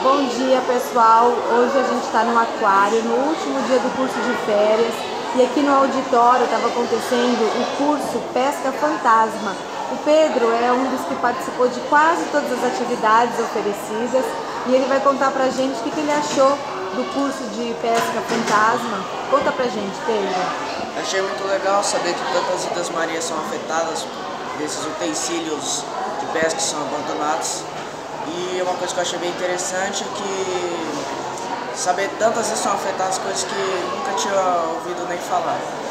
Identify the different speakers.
Speaker 1: Bom dia, pessoal. Hoje a gente está no aquário, no último dia do curso de férias, e aqui no auditório estava acontecendo o curso Pesca Fantasma. O Pedro é um dos que participou de quase todas as atividades oferecidas e ele vai contar pra gente o que ele achou do curso de Pesca Fantasma. Conta pra gente, Pedro.
Speaker 2: Achei muito legal saber que tantas vidas marinhas são afetadas desses utensílios de pesca que são abandonados. E uma coisa que eu achei bem interessante é que saber tantas vezes são afetadas coisas que nunca tinha ouvido nem falar.